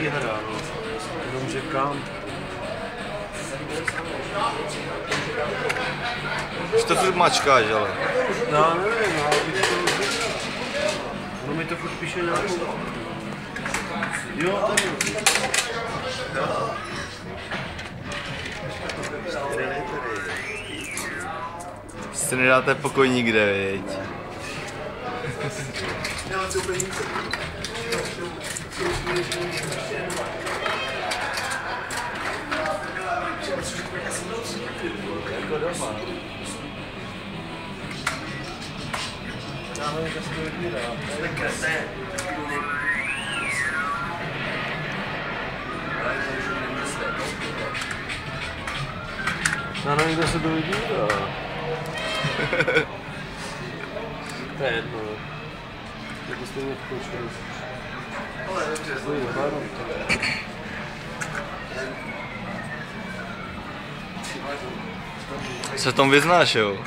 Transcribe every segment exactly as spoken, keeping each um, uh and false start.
výhra, no. Jenom říkám. Už to furt mačkáš, ale. Já nevím, já bych to... Ono mi to furt píše nějakou... Jo, tady. Si nedáte pokoj nikde, viď? Jako doma. Já nevím, že se to vybírá. To je krásné. Já nevím, kde se to vybírá. To je jedno. Jako stejně pokoušeli. Ale dobře, stojí do baru. Se v tom vyznáš, jo?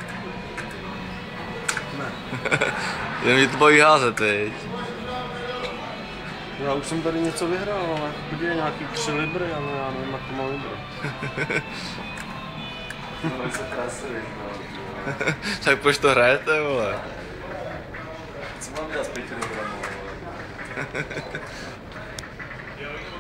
Ne. Jen mě to baví házet, viď? Já už jsem tady něco vyhrál, ale podívej, nějaký tři libry, ale já nevím, jak to mám vybrat. No, se krásně vyhrál. Tak proč to hrajete, vole? Co mám dělat s pěti librami, vole?